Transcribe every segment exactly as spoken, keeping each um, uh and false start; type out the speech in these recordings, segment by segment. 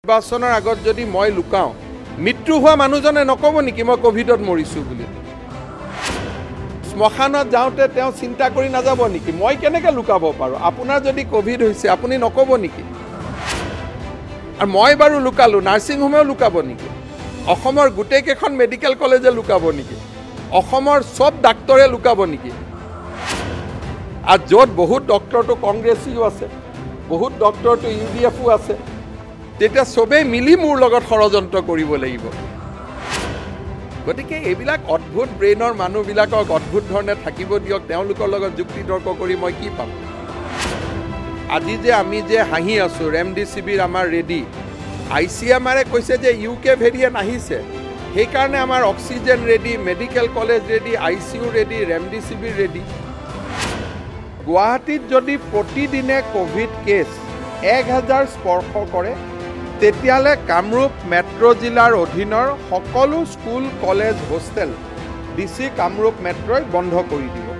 নিৰ্বাচনৰ আগত যদি মই লুকাওঁ মৃত্যু হোৱা মানুহজনে নক'ব নেকি মই কোভিডত মৰিছোঁ বুলি শ্মশানত যাওঁতে তেওঁ চিন্তা কৰি নাযাব নেকি মই কেনেকৈ লুকাব পাৰোঁ আপোনাৰ যদি কোভিড হৈছে আপুনি নক'ব নেকি আৰু মই বাৰু লুকালোঁ নাৰ্ছিং হোমেও লুকাব নেকি অসমৰ গোটেইকেইখন মেডিকেল কলেজে লুকাব নেকি অসমৰ সব ডাক্তৰে লুকাব নেকি আৰু য'ত বহুত ডক্টৰটো কংগ্ৰেছীও আছে বহুত ডক্টৰটো ইউ ডি এফো আছে তেতিয়া সবেই মিলি মোৰ লগত ষড়যন্ত্ৰ কৰিব লাগিব গতিকে এইবিলাক অদ্ভুত ব্ৰেইনৰ মানুহবিলাকক অদ্ভুত ধৰণে থাকিব দিয়ক তেওঁলোকৰ লগত যুক্তি তৰ্ক কৰি মই কি পাম আজি যে আমি যে হাঁহি আছোঁ ৰেমডিচিভিৰ আমাৰ ৰেডি আই চি এম আৰে কৈছে যে ইউ কে ভেৰিয়েণ্ট আহিছে সেইকাৰণে আমাৰ oxygen ready medical college ready I C U ready remdesivir ready গুৱাহাটীত যদি প্ৰতিদিনে কোভিড কেছ এক হাজাৰ স্পৰ্শ কৰে তেতিয়ালে কামৰূপ মেট্ৰ' জিলাৰ অধীনৰ সকলো school college hostel D C Kamrup মেট্ৰই বন্ধ কৰি দিব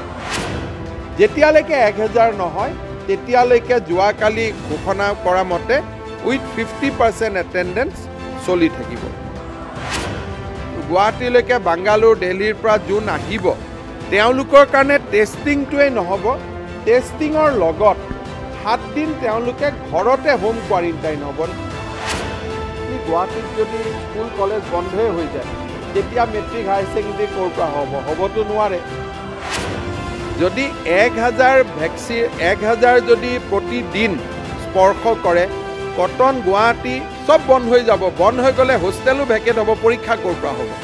যেতিয়ালৈকে এক হাজাৰ নহয় তেতিয়ালৈকে যোৱাকালি ঘোষণা কৰা মতে উইথ ফিফটি পাৰ্চেণ্ট এটেণ্ডেঞ্চ চলি থাকিব গুৱাহাটীলৈকে বাংগালোৰ দিল্লীৰ পৰা যোন আহিব তেওঁলোকৰ কাৰণে টেষ্টিংটোৱেই নহ'ব টেষ্টিঙৰ লগত সাত দিন তেওঁলোকে ঘৰতে হোম কোৱাৰেণ্টাইন হ'ব গুৱাহাটীত যদি স্কুল কলেজ বন্ধই হৈ যায় তেতিয়া মেট্ৰিক হায়াৰ ছেকেণ্ডেৰী ক'ৰ পৰা হ'ব হ'বতো নোৱাৰে যদি এক হাজাৰ ভেকচিন এক হাজাৰ যদি প্ৰতিদিন স্পৰ্শ কৰে কটন গুৱাহাটী চব বন্ধ হৈ যাব বন্ধ হৈ গ'লে হোষ্টেলো ভেকেট হ'ব পৰীক্ষা ক'ৰ পৰা হ'ব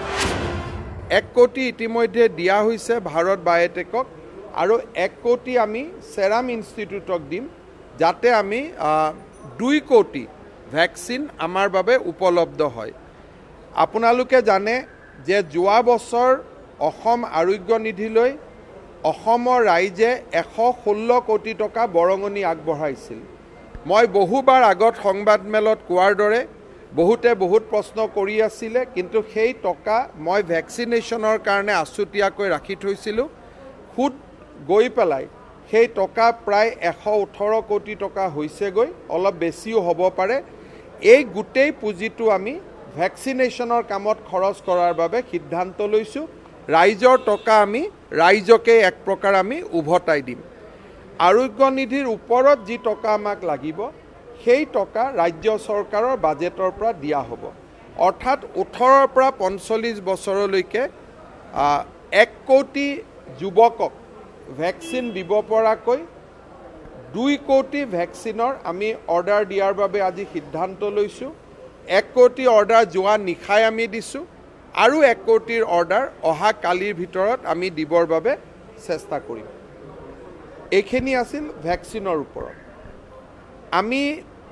এক কোটি ইতিমধ্যে দিয়া হৈছে ভাৰত বায়'টেকক আৰু এক কোটি আমি ছেৰাম ইনষ্টিটিউটক দিম যাতে আমি দুই কোটি ভেকচিন আমাৰ বাবে উপলব্ধ হয় আপোনালোকে জানে যে যোৱা বছৰ অসম আৰোগ্য নিধিলৈ অসমৰ ৰাইজে এশ ষোল্ল কোটি টকা বৰঙণি আগবঢ়াইছিল মই বহুবাৰ আগত সংবাদমেলত কোৱাৰ দৰে বহুতে বহুত প্ৰশ্ন কৰি আছিলে কিন্তু সেই টকা মই ভেকচিনেশ্যনৰ কাৰণে আছুতীয়াকৈ ৰাখি থৈছিলোঁ খুদ গৈ পেলাই সেই টকা প্ৰায় এশ ওঠৰ কোটি টকা হৈছেগৈ অলপ বেছিও হ'ব পাৰে এই গোটেই পুঁজিটো আমি ভেকচিনেশ্যনৰ কামত খৰচ কৰাৰ বাবে সিদ্ধান্ত লৈছোঁ ৰাইজৰ টকা আমি ৰাইজকে এক প্ৰকাৰ আমি উভতাই দিম আৰোগ্য নিধিৰ ওপৰত যি টকা আমাক লাগিব সেই টকা ৰাজ্য চৰকাৰৰ বাজেটৰ পৰা দিয়া হ'ব অৰ্থাৎ ওঠৰৰ পৰা পঞ্চল্লিছ বছৰলৈকে এক কোটি যুৱকক ভেকচিন দিব পৰাকৈ দুই কোটি ভেকচিনৰ আমি অৰ্ডাৰ দিয়াৰ বাবে আজি সিদ্ধান্ত লৈছোঁ এক কোটি অৰ্ডাৰ যোৱা নিশাই আমি দিছোঁ আৰু এক কোটিৰ অৰ্ডাৰ অহা কালিৰ ভিতৰত আমি দিবৰ বাবে চেষ্টা কৰিম এইখিনি আছিল ভেকচিনৰ ওপৰত আমি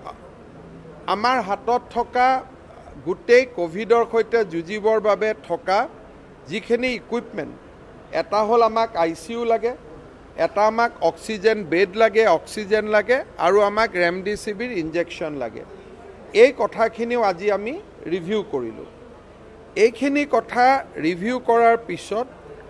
আমাৰ হাতত থকা গোটেই কোভিডৰ সৈতে যুঁজিবৰ বাবে থকা যিখিনি ইকুইপমেণ্ট এটা হ'ল আমাক আই চি ইউ লাগে এটা আমাক অক্সিজেন বেড লাগে অক্সিজেন লাগে আৰু আমাক ৰেমডিচিভিৰ ইনজেকশ্যন লাগে এই কথাখিনিও আজি আমি ৰিভিউ কৰিলোঁ এইখিনি কথা ৰিভিউ কৰাৰ পিছত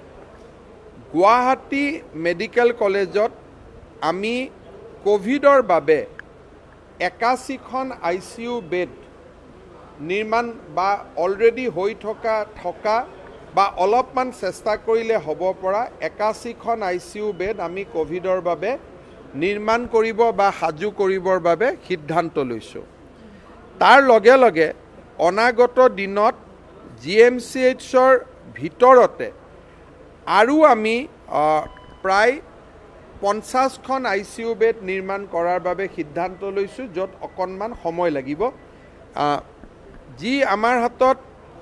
গুৱাহাটী মেডিকেল কলেজত আমি কোভিডৰ বাবে একাশীখন আই চি ইউ বেড নিৰ্মাণ বা অলৰেডি হৈ থকা থকা বা অলপমান চেষ্টা কৰিলে হ'ব পৰা একাশীখন আই চি ইউ বেড আমি কোভিডৰ বাবে নিৰ্মাণ কৰিব বা সাজু কৰিবৰ বাবে সিদ্ধান্ত লৈছোঁ তাৰ লগে লগে অনাগত দিনত জি এম চি এইচৰ ভিতৰতে আৰু আমি প্ৰায় পঞ্চাছখন আই চি ইউ বেড নিৰ্মাণ কৰাৰ বাবে সিদ্ধান্ত লৈছোঁ য'ত অকণমান সময় লাগিব যি আমাৰ হাতত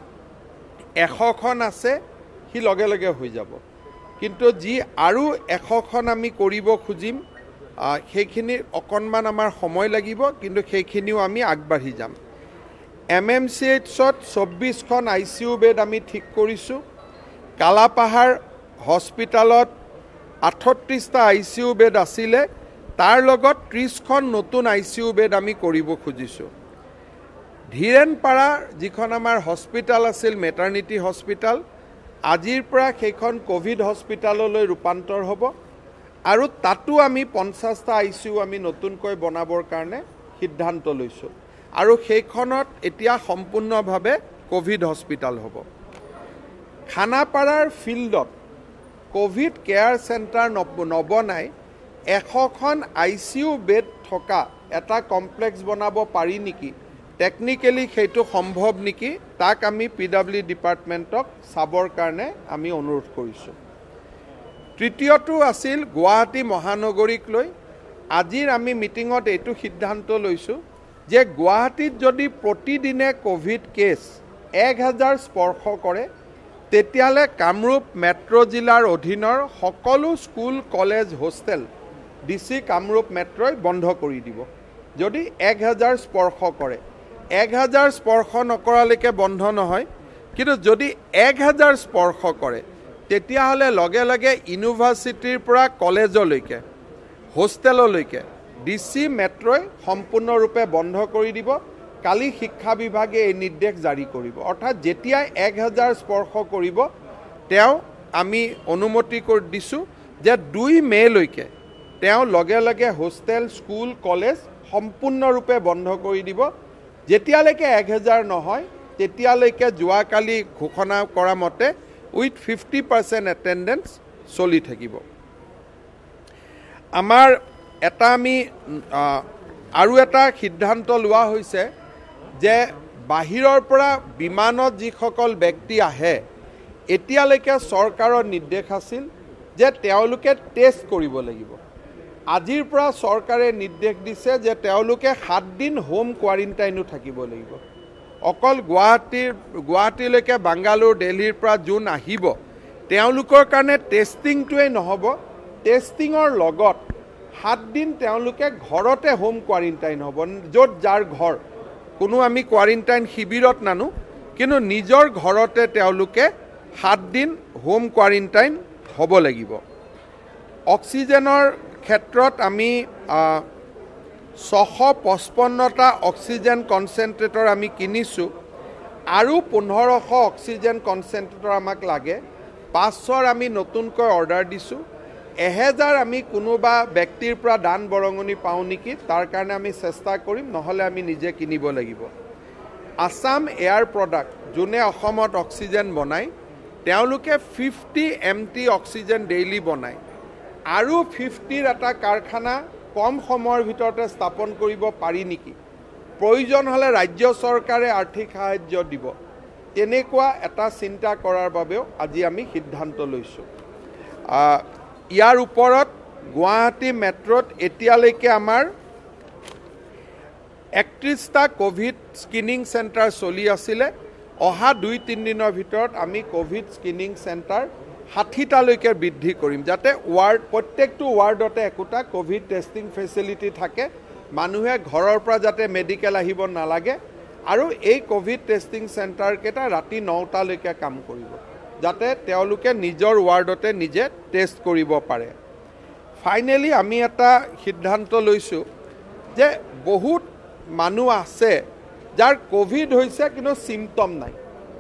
এশখন আছে সি লগে লগে হৈ যাব কিন্তু যি আৰু এশখন আমি কৰিব খুজিম সেইখিনিৰ অকণমান আমাৰ সময় লাগিব কিন্তু সেইখিনিও আমি আগবাঢ়ি যাম এম এম চি এইচত চৌব্বিছখন আই চি ইউ বেড আমি ঠিক কৰিছোঁ কালাপাহাৰ হস্পিটালত আঠত্ৰিছটা আই চি ইউ বেড আছিলে তাৰ লগত ত্ৰিছখন নতুন আই চি ইউ বেড আমি কৰিব খুজিছোঁ ধীৰেনপাৰা যিখন আমাৰ হস্পিটাল আছিল মেটাৰনিটি হস্পিটাল আজিৰ পৰা সেইখন কোভিড হস্পিটাললৈ ৰূপান্তৰ হ'ব আৰু তাতো আমি পঞ্চাছটা আই চি ইউ আমি নতুনকৈ বনাবৰ কাৰণে সিদ্ধান্ত লৈছোঁ আৰু সেইখনত এতিয়া সম্পূৰ্ণভাৱে কোভিড হস্পিটাল হ'ব। খানাপাৰাৰ ফিল্ডত কোভিড কেয়াৰ চেণ্টাৰ নবনাই এশখন আই চি ইউ বেড থকা এটা কমপ্লেক্স বনাব পাৰি নেকি, টেকনিকেলি সেইটো সম্ভৱ নেকি, তাক আমি পি ডাব্লিউ ডিপাৰ্টমেণ্টক চাবৰ কাৰণে আমি অনুৰোধ কৰিছোঁ। তৃতীয়টো আছিল গুৱাহাটী মহানগৰীক লৈ আজিৰ আমি মিটিঙত এইটো সিদ্ধান্ত লৈছোঁ যে গুৱাহাটীত যদি প্ৰতিদিনে কোভিড কেছ এক হাজাৰ স্পৰ্শ কৰে তেতিয়াহ'লে কামৰূপ মেট্ৰ' জিলাৰ অধীনৰ সকলো school college hostel D C Kamrup মেট্ৰই বন্ধ কৰি দিব। যদি এক হাজাৰ স্পৰ্শ কৰে, এক হাজাৰ স্পৰ্শ নকৰালৈকে বন্ধ নহয়, কিন্তু যদি এক হাজাৰ স্পৰ্শ কৰে তেতিয়াহ'লে লগে লগে ইউনিভাৰ্চিটিৰ পৰা কলেজলৈকে হোষ্টেললৈকে ডি চি মেট্ৰই সম্পূৰ্ণৰূপে বন্ধ কৰি দিব। কালি শিক্ষা বিভাগে এই নিৰ্দেশ জাৰি কৰিব, অৰ্থাৎ যেতিয়াই এক হাজাৰ স্পৰ্শ কৰিব তেওঁ আমি অনুমতি কৰি দিছোঁ যে দুই মে'লৈকে তেওঁ লগে লগে হোষ্টেল স্কুল কলেজ সম্পূৰ্ণৰূপে বন্ধ কৰি দিব। যেতিয়ালৈকে এক হাজাৰ নহয় তেতিয়ালৈকে যোৱাকালি ঘোষণা কৰা মতে উইথ ফিফটি পাৰ্চেণ্ট এটেণ্ডেঞ্চ চলি থাকিব। আমাৰ এটা আমি আৰু এটা সিদ্ধান্ত লোৱা হৈছে যে বাহিৰৰ পৰা বিমানত যিসকল ব্যক্তি আহে এতিয়ালৈকে চৰকাৰৰ নিৰ্দেশ আছিল যে তেওঁলোকে টেষ্ট কৰিব লাগিব। আজিৰ পৰা চৰকাৰে নিৰ্দেশ দিছে যে তেওঁলোকে সাত দিন হোম কোৱাৰেণ্টাইনো থাকিব লাগিব। অকল গুৱাহাটীৰ গুৱাহাটীলৈকে বাংগালোৰ দিল্লীৰ পৰা যোন আহিব তেওঁলোকৰ কাৰণে টেষ্টিংটোৱেই নহ'ব, টেষ্টিঙৰ লগত সাত দিন তেওঁলোকে ঘৰতে হোম কোৱাৰেণ্টাইন হ'ব। য'ত যাৰ ঘৰ, কোনো আমি কোৱাৰেণ্টাইন শিবিৰত নানো, কিন্তু নিজৰ ঘৰতে তেওঁলোকে সাত দিন হোম কোৱাৰেণ্টাইন হ'ব লাগিব। অক্সিজেনৰ ক্ষেত্ৰত আমি ছশ পঁচপন্নটা অক্সিজেন কনচেণ্ট্ৰেটৰ আমি কিনিছোঁ আৰু পোন্ধৰশ অক্সিজেন কনচেণ্ট্ৰেটৰ আমাক লাগে। পাঁচশৰ আমি নতুনকৈ অৰ্ডাৰ দিছোঁ। এহেজাৰ আমি কোনোবা ব্যক্তিৰ পৰা দান বৰঙণি পাওঁ নেকি, তাৰ কাৰণে আমি চেষ্টা কৰিম, নহ'লে আমি নিজে কিনিব লাগিব। আছাম এয়াৰ প্ৰডাক্ট যোনে অসমত অক্সিজেন বনায় তেওঁলোকে fifty M T oxygen daily বনায় আৰু ফিফটিৰ এটা কাৰখানা কম সময়ৰ ভিতৰতে স্থাপন কৰিব পাৰি নেকি, প্ৰয়োজন হ'লে ৰাজ্য চৰকাৰে আৰ্থিক সাহায্য দিব, তেনেকুৱা এটা চিন্তা কৰাৰ বাবেও আজি আমি সিদ্ধান্ত লৈছোঁ। ইয়াৰ ওপৰত গুৱাহাটী মেট্ৰ'ত এতিয়ালৈকে আমাৰ একত্ৰিছটা কোভিড স্ক্ৰিনিং চেণ্টাৰ চলি আছিলে। অহা দুই তিনিদিনৰ ভিতৰত আমি কোভিড স্ক্ৰিনিং চেণ্টাৰ ষাঠিটালৈকে বৃদ্ধি কৰিম, যাতে ৱাৰ্ড প্ৰত্যেকটো ৱাৰ্ডতে একোটা কোভিড টেষ্টিং ফেচিলিটি থাকে, মানুহে ঘৰৰ পৰা যাতে মেডিকেল আহিব নালাগে। আৰু এই কোভিড টেষ্টিং চেণ্টাৰকেইটা ৰাতি নটালৈকে কাম কৰিব, যাতে তেওঁলোকে নিজৰ ৱাৰ্ডতে নিজে টেষ্ট কৰিব পাৰে। ফাইনেলি আমি এটা সিদ্ধান্ত লৈছোঁ যে বহুত মানুহ আছে যাৰ কোভিড হৈছে কিন্তু চিমটম নাই।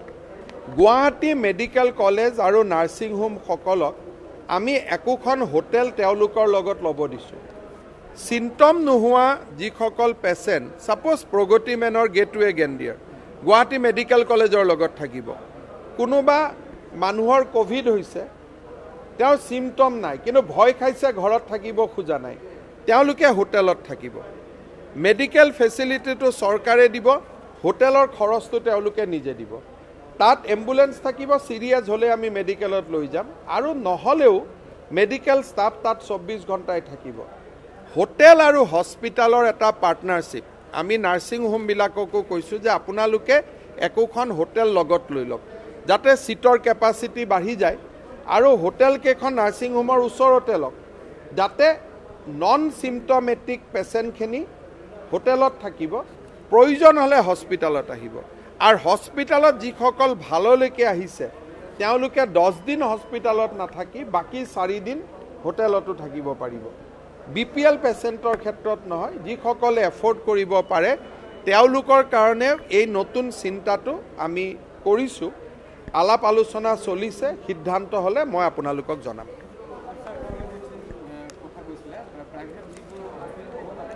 গুৱাহাটী মেডিকেল কলেজ আৰু নাৰ্ছিং হোমসকলক আমি একোখন হোটেল তেওঁলোকৰ লগত ল'ব দিছোঁ। চিমটম নোহোৱা যিসকল পেচেণ্ট, ছাপ'জ প্ৰগতি মেনৰ গেটৱে গেণ্ডিয়াৰ গুৱাহাটী মেডিকেল কলেজৰ লগত থাকিব। কোনোবা মানুহৰ কোভিড হৈছে, তেওঁৰ চিমটম নাই কিন্তু ভয় খাইছে, ঘৰত থাকিব খোজা নাই, তেওঁলোকে হোটেলত থাকিব। মেডিকেল ফেচিলিটিটো চৰকাৰে দিব, হোটেলৰ খৰচটো তেওঁলোকে নিজে দিব। তাত এম্বুলেন্স থাকিব, চিৰিয়াছ হ'লে আমি মেডিকেলত লৈ যাম, আৰু নহ'লেও মেডিকেল ষ্টাফ তাত চৌব্বিছ ঘণ্টাই থাকিব। হোটেল আৰু হস্পিটালৰ এটা পাৰ্টনাৰশ্বিপ আমি নাৰ্ছিং হোমবিলাককো কৈছোঁ যে আপোনালোকে একোখন হোটেল লগত লৈ লওক, যাতে চিটৰ কেপাচিটি বাঢ়ি যায়, আৰু হোটেলকেইখন নাৰ্ছিং হোমৰ ওচৰতে লওক, যাতে নন চিমটমেটিক পেচেণ্টখিনি হোটেলত থাকিব, প্ৰয়োজন হ'লে হস্পিটালত আহিব। আৰু হস্পিটালত যিসকল ভাললৈকে আহিছে তেওঁলোকে দহ দিন হস্পিটালত নাথাকি বাকী চাৰিদিন হোটেলতো থাকিব পাৰিব। বি পি এল পেচেণ্টৰ ক্ষেত্ৰত নহয়, যিসকলে এফৰ্ড কৰিব পাৰে তেওঁলোকৰ কাৰণে এই নতুন চিন্তাটো আমি কৰিছোঁ। আলাপ আলোচনা চলিছে, সিদ্ধান্ত হ'লে মই আপোনালোকক জনাম।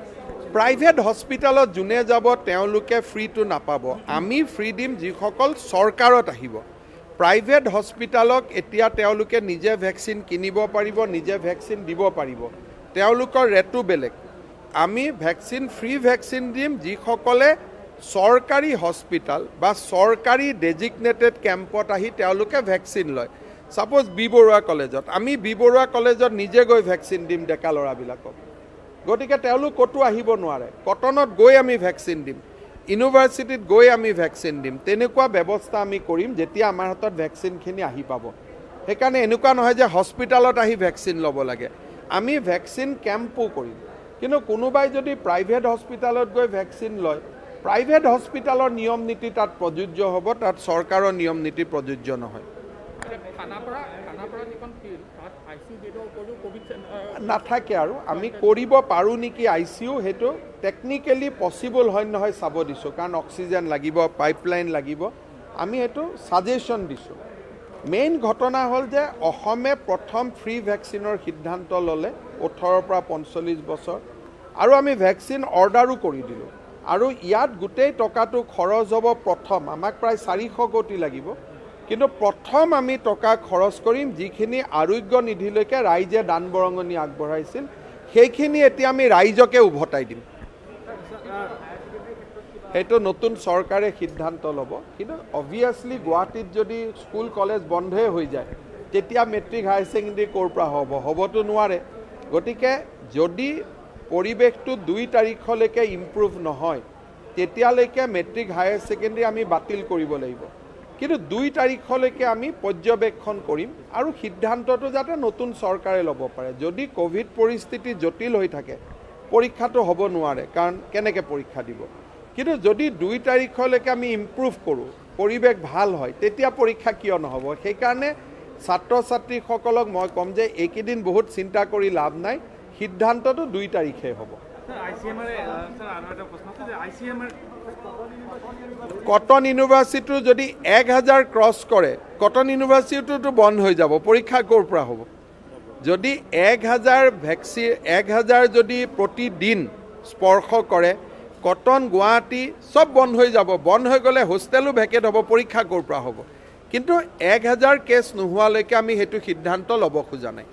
প্ৰাইভেট হস্পিটালত যোনে যাব তেওঁলোকে ফ্ৰীটো নাপাব আমি ফ্ৰী দিম যিসকল চৰকাৰত আহিব প্ৰাইভেট হস্পিটালক এতিয়া তেওঁলোকে নিজে ভেকচিন কিনিব পাৰিব নিজে ভেকচিন দিব পাৰিব তেওঁলোকৰ ৰেটটো বেলেগ আমি ভেকচিন ফ্ৰী ভেকচিন দিম যিসকলে চৰকাৰী হস্পিটাল বা চৰকাৰী ডেজিগনেটেড কেম্পত আহি তেওঁলোকে ভেকচিন লয় সাপোজ বি বৰুৱা কলেজত আমি বি বৰুৱা কলেজত নিজে গৈ ভেকচিন দিম ডেকা ল'ৰাবিলাকক গতিকে তেওঁলোক কতো আহিব নোৱাৰে কটনত গৈ আমি ভেকচিন দিম ইউনিভাৰ্চিটিত গৈ আমি ভেকচিন দিম তেনেকুৱা ব্যৱস্থা আমি কৰিম যেতিয়া আমাৰ হাতত ভেকচিনখিনি আহি পাব সেইকাৰণে এনেকুৱা নহয় যে হস্পিটালত আহি ভেকচিন ল'ব লাগে আমি ভেকচিন কেম্পো কৰিম কিন্তু কোনোবাই যদি প্ৰাইভেট হস্পিটালত গৈ ভেকচিন লয় প্ৰাইভেট হস্পিটালৰ নিয়ম নীতি তাত প্ৰযোজ্য হ'ব তাত চৰকাৰৰ নিয়ম নীতি প্ৰযোজ্য নহয় নাথাকে আৰু আমি কৰিব পাৰোঁ নেকি আই চি ইউ সেইটো টেকনিকেলি পচিবল হয় নহয় চাব দিছোঁ কাৰণ অক্সিজেন লাগিব পাইপলাইন লাগিব আমি এইটো ছাজেশ্যন দিছোঁ মেইন ঘটনা হ'ল যে অসমে প্ৰথম ফ্ৰী ভেকচিনৰ সিদ্ধান্ত ল'লে ওঠৰৰ পৰা পঞ্চল্লিছ বছৰ আৰু আমি ভেকচিন অৰ্ডাৰো কৰি দিলোঁ আৰু ইয়াত গোটেই টকাটো খৰচ হ'ব প্ৰথম আমাক প্ৰায় চাৰিশ কোটি লাগিব কিন্তু প্ৰথম আমি টকা খৰচ কৰিম যিখিনি আৰোগ্য নিধিলৈকে ৰাইজে দান বৰঙণি আগবঢ়াইছিল সেইখিনি এতিয়া আমি ৰাইজকে উভতাই দিম সেইটো নতুন চৰকাৰে সিদ্ধান্ত ল'ব কিন্তু অবভিয়াছলি গুৱাহাটীত যদি স্কুল কলেজ বন্ধই হৈ যায় তেতিয়া মেট্ৰিক হায়াৰ ছেকেণ্ডেৰী ক'ৰ পৰা হ'ব হ'বতো নোৱাৰে গতিকে যদি পৰিৱেশটো দুই তাৰিখলৈকে ইম্প্ৰুভ নহয় তেতিয়ালৈকে মেট্ৰিক হায়াৰ ছেকেণ্ডেৰী আমি বাতিল কৰিব লাগিব কিন্তু দুই তাৰিখলৈকে আমি পৰ্যবেক্ষণ কৰিম আৰু সিদ্ধান্তটো যাতে নতুন চৰকাৰে ল'ব পাৰে যদি কোভিড পৰিস্থিতি জটিল হৈ থাকে পৰীক্ষাটো হ'ব নোৱাৰে কাৰণ কেনেকৈ পৰীক্ষা দিব কিন্তু যদি দুই তাৰিখলৈকে আমি ইম্প্ৰুভ কৰোঁ পৰিৱেশ ভাল হয় তেতিয়া পৰীক্ষা কিয় নহ'ব সেইকাৰণে ছাত্ৰ ছাত্ৰীসকলক মই ক'ম যে এইকেইদিন বহুত চিন্তা কৰি লাভ নাই সিদ্ধান্তটো দুই তাৰিখে হ'ব কটন ইউনিভাৰ্চিটিটো যদি এক হাজাৰ ক্ৰছ কৰে কটন ইউনিভাৰ্চিটিটোতো বন্ধ হৈ যাব পৰীক্ষা ক'ৰ পৰা হ'ব যদি এক হাজাৰ ভেকচিন এক হাজাৰ যদি প্ৰতিদিন স্পৰ্শ কৰে কটন গুৱাহাটী চব বন্ধ হৈ যাব বন্ধ হৈ গ'লে হোষ্টেলো ভেকেট হ'ব পৰীক্ষা ক'ৰ পৰা হ'ব কিন্তু এক হাজাৰ কেছ নোহোৱালৈকে আমি সেইটো সিদ্ধান্ত ল'ব খোজা নাই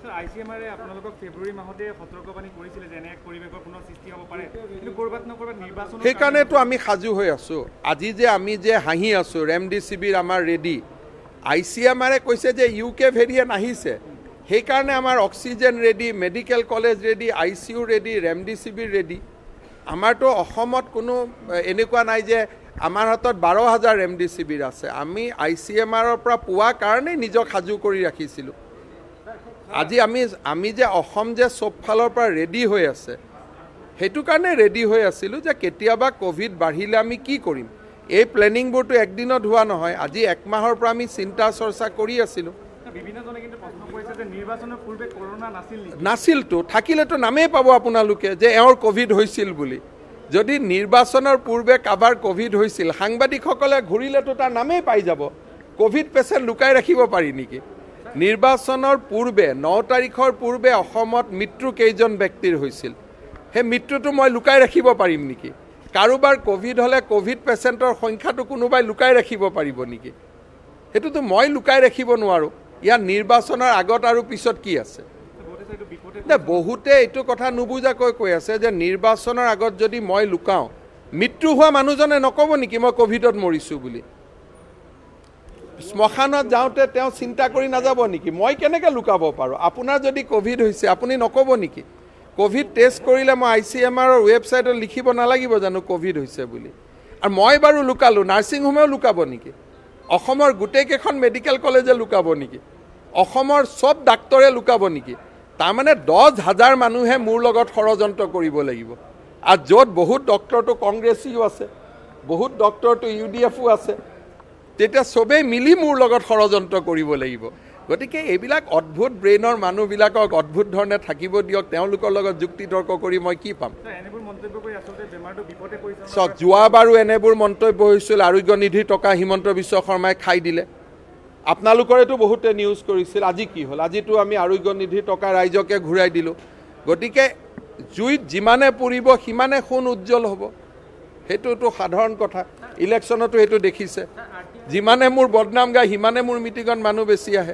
সেইকাৰণেতো আমি সাজু হৈ আছোঁ আজি যে আমি যে হাঁহি আছোঁ ৰেমডিচিভিৰ আমাৰ ৰেডি আই চি এম আৰে কৈছে যে ইউ কে ভেৰিয়েণ্ট আহিছে সেইকাৰণে আমাৰ oxygen ready medical college ready I C U ready remdesivir ready আমাৰতো অসমত কোনো এনেকুৱা নাই যে আমাৰ হাতত বাৰ হাজাৰ ৰেমডিচিভিৰ আছে আমি আই চি এম আৰৰ পৰা পোৱা কাৰণেই নিজক সাজু কৰি ৰাখিছিলোঁ আজি আমি আমি যে অসম যে চব ফালৰ পৰা ৰেডি হৈ আছে সেইটো কাৰণে ৰেডি হৈ আছিলোঁ যে কেতিয়াবা কোভিড বাঢ়িলে আমি কি কৰিম এই প্লেনিংবোৰতো একদিনত হোৱা নহয় আজি এক মাহৰ পৰা আমি চিন্তা চৰ্চা কৰি আছিলোঁ নাছিলতো থাকিলেতো নামেই পাব আপোনালোকে যে এওঁৰ কোভিড হৈছিল বুলি যদি নিৰ্বাচনৰ পূৰ্বে কাবাৰ কোভিড হৈছিল সাংবাদিকসকলে ঘূৰিলেতো তাৰ নামেই পাই যাব কোভিড পেচেণ্ট লুকাই ৰাখিব পাৰি নেকি নিৰ্বাচনৰ পূৰ্বে ন তাৰিখৰ পূৰ্বে অসমত মৃত্যু কেইজন ব্যক্তিৰ হৈছিল সেই মৃত্যুটো মই লুকাই ৰাখিব পাৰিম নেকি কাৰোবাৰ কোভিড হ'লে কোভিড পেচেণ্টৰ সংখ্যাটো কোনোবাই লুকাই ৰাখিব পাৰিব নেকি সেইটোতো মই লুকাই ৰাখিব নোৱাৰোঁ ইয়াৰ নিৰ্বাচনৰ আগত আৰু পিছত কি আছে বহুতে এইটো কথা নুবুজাকৈ কৈ আছে যে নিৰ্বাচনৰ আগত যদি মই লুকাওঁ মৃত্যু হোৱা মানুহজনে নক'ব নেকি মই কোভিডত মৰিছোঁ বুলি শ্মশানত যাওঁতে তেওঁ চিন্তা কৰি নাযাব নেকি মই কেনেকৈ লুকাব পাৰোঁ আপোনাৰ যদি কোভিড হৈছে আপুনি নক'ব নেকি কোভিড টেষ্ট কৰিলে মই আই চি এম আৰৰ ৱেবছাইটত লিখিব নালাগিব জানো কোভিড হৈছে বুলি আৰু মই বাৰু লুকালোঁ নাৰ্ছিং হোমেও লুকাব নেকি অসমৰ গোটেইকেইখন মেডিকেল কলেজে লুকাব নেকি অসমৰ চব ডাক্তৰে লুকাব নেকি তাৰমানে দহ হাজাৰ মানুহে মোৰ লগত ষড়যন্ত্ৰ কৰিব লাগিব আৰু য'ত বহুত ডক্টৰটো কংগ্ৰেছীও আছে বহুত ডক্টৰটো ইউ ডি এফো আছে তেতিয়া চবেই মিলি মোৰ লগত ষড়যন্ত্ৰ কৰিব লাগিব গতিকে এইবিলাক অদ্ভুত ব্ৰেইনৰ মানুহবিলাকক অদ্ভুত ধৰণে থাকিব দিয়ক তেওঁলোকৰ লগত যুক্তি তৰ্ক কৰি মই কি পাম চাওক যোৱাবাৰো এনেবোৰ মন্তব্য হৈছিল আৰোগ্য নিধিৰ টকা হিমন্ত বিশ্ব শৰ্মাই খাই দিলে আপোনালোকৰেতো বহুতে নিউজ কৰিছিল আজি কি হ'ল আজিতো আমি আৰোগ্য নিধিৰ টকা ৰাইজকে ঘূৰাই দিলোঁ গতিকে জুইত যিমানে পুৰিব সিমানে সোণ উজ্জ্বল হ'ব সেইটোতো সাধাৰণ কথা ইলেকশ্যনতো সেইটো দেখিছে যিমানে মোৰ বদনাম গায় সিমানে মোৰ মিটিঙত মানুহ বেছি আহে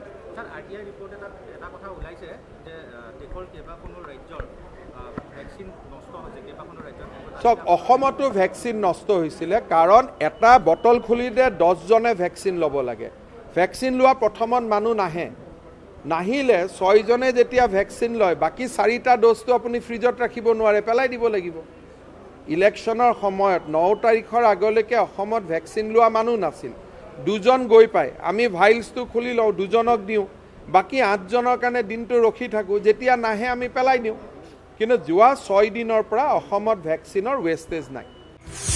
চাওক অসমতো ভেকচিন নষ্ট হৈছিলে কাৰণ এটা বটল খুলিলে দহজনে ভেকচিন ল'ব লাগে ভেকচিন লোৱা প্ৰথমত মানুহ নাহে নাহিলে ছয়জনে যেতিয়া ভেকচিন লয় বাকী চাৰিটা ড'জটো আপুনি ফ্ৰিজত ৰাখিব নোৱাৰে পেলাই দিব লাগিব ইলেকশ্যনৰ সময়ত ন তাৰিখৰ আগলৈকে অসমত ভেকচিন লোৱা মানুহ নাছিল দুজন গৈ পায় আমি ভাইলছটো খুলি লওঁ দুজনক দিওঁ বাকী আঠজনৰ কাৰণে দিনটো ৰখি থাকোঁ যেতিয়া নাহে আমি পেলাই দিওঁ কিন্তু যোৱা ছয় দিনৰ পৰা অসমত ভেকচিনৰ ৱেষ্টেজ নাই